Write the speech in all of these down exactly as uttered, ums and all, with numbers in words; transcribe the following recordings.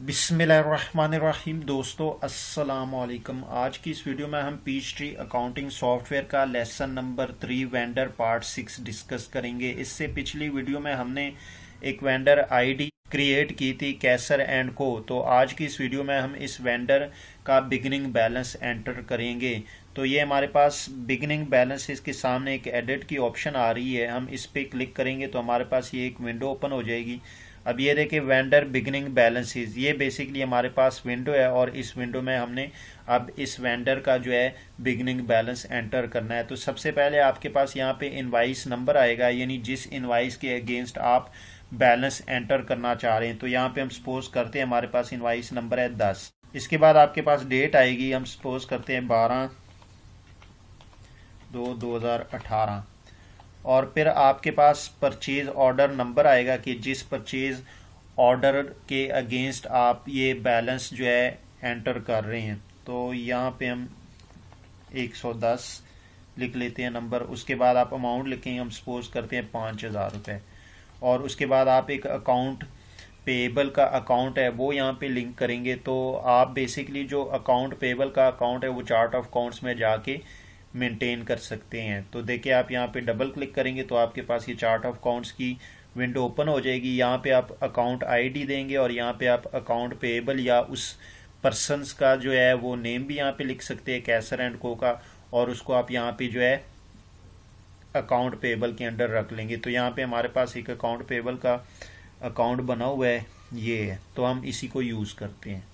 बिस्मिल्लाहिर्रहमानिर्रहीम। दोस्तों अस्सलाम वालेकुम। आज की इस वीडियो में हम पीचट्री अकाउंटिंग सॉफ्टवेयर का lesson number three vendor part six discuss करेंगे। इससे पिछली वीडियो में हमने एक वेंडर आईडी क्रिएट की थी कैसर एंड को। तो आज की इस वीडियो में हम इस वेंडर का बिगिनिंग बैलेंस एंटर करेंगे। तो ये हमारे पास बिगिनिंग बैलेंस, इसके सामने एक एडिट की ऑप्शन आ रही है। हम इस पर क्लिक करेंगे तो हमारे पास ये एक विंडो ओपन हो जाएगी। अब ये देखिए वेंडर बिगिनिंग बैलेंसेस, ये बेसिकली हमारे पास विंडो है और इस विंडो में हमने अब इस वेंडर का जो है बिगिनिंग बैलेंस एंटर करना है। तो सबसे पहले आपके पास यहाँ पे इनवाइस नंबर आएगा, यानी जिस इनवाइस के अगेंस्ट आप बैलेंस एंटर करना चाह रहे हैं। तो यहाँ पे हम सपोज करते हैं हमारे पास इनवाइस नंबर है दस। इसके बाद आपके पास डेट आएगी, हम सपोज करते हैं बारह दो दो हजार अठारह। और फिर आपके पास परचेज ऑर्डर नंबर आएगा कि जिस परचेज ऑर्डर के अगेंस्ट आप ये बैलेंस जो है एंटर कर रहे हैं। तो यहाँ पे हम एक सौ दस लिख लेते हैं नंबर। उसके बाद आप अमाउंट लिखेंगे, हम सपोज करते हैं पाँच हज़ार रुपये। और उसके बाद आप एक अकाउंट पेएबल का अकाउंट है वो यहाँ पे लिंक करेंगे। तो आप बेसिकली जो अकाउंट पेएबल का अकाउंट है वो चार्ट ऑफ अकाउंट्स में जाके मेंटेन कर सकते हैं। तो देखिए आप यहाँ पे डबल क्लिक करेंगे तो आपके पास ये चार्ट ऑफ अकाउंट्स की विंडो ओपन हो जाएगी। यहाँ पे आप अकाउंट आईडी देंगे और यहाँ पे आप अकाउंट पेएबल या उस पर्सन्स का जो है वो नेम भी यहाँ पे लिख सकते हैं कैसर एंड को का, और उसको आप यहाँ पे जो है अकाउंट पेएबल के अंडर रख लेंगे। तो यहाँ पे हमारे पास एक अकाउंट पेएबल का अकाउंट बना हुआ है, ये है। तो हम इसी को यूज करते हैं।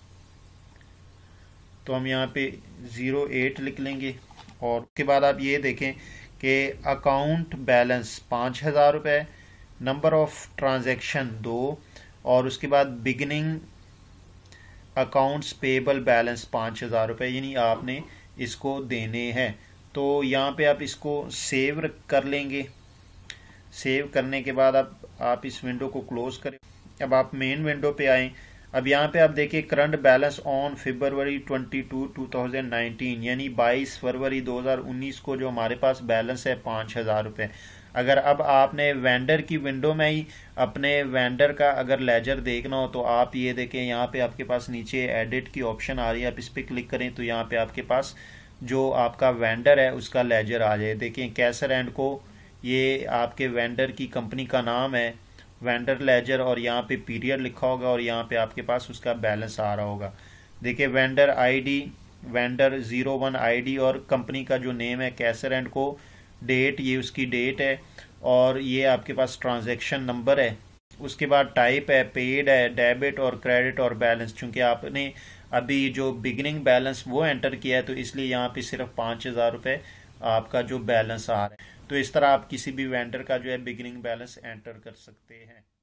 तो हम यहाँ पे जीरो एट लिख लेंगे और उसके बाद आप ये देखें कि अकाउंट बैलेंस पाँच हज़ार रुपये, नंबर ऑफ ट्रांजैक्शन दो, और उसके बाद बिगिनिंग अकाउंट्स पेएबल बैलेंस पाँच हज़ार रुपये, यानी आपने इसको देने हैं। तो यहाँ पे आप इसको सेव कर लेंगे। सेव करने के बाद आप आप इस विंडो को क्लोज करें। अब आप मेन विंडो पे आएँ। अब यहाँ पे आप देखिए करंट बैलेंस ऑन फरवरी बाईस दो हज़ार उन्नीस, यानी बाईस फरवरी दो हज़ार उन्नीस को जो हमारे पास बैलेंस है पाँच हज़ार रुपये। अगर अब आपने वेंडर की विंडो में ही अपने वेंडर का अगर लेजर देखना हो तो आप ये देखें, यहाँ पे आपके पास नीचे एडिट की ऑप्शन आ रही है। आप इस पर क्लिक करें तो यहाँ पे आपके पास जो आपका वेंडर है उसका लेजर आ जाए। देखिए कैसर एंड को, ये आपके वेंडर की कंपनी का नाम है, वेंडर लेजर, और यहाँ पे पीरियड लिखा होगा और यहाँ पे आपके पास उसका बैलेंस आ रहा होगा। देखिए vendor ID, vendor zero one ID, और कंपनी का जो नेम है कैसर एंड को, डेट ये उसकी डेट है, और ये आपके पास ट्रांजैक्शन नंबर है। उसके बाद टाइप है, पेड है, डेबिट और क्रेडिट और बैलेंस। चूंकि आपने अभी जो बिगिनिंग बैलेंस वो एंटर किया है तो इसलिए यहाँ पे सिर्फ पाँच हज़ार रुपये आपका जो बैलेंस आ रहा है। तो इस तरह आप किसी भी वेंडर का जो है बिगिनिंग बैलेंस एंटर कर सकते हैं।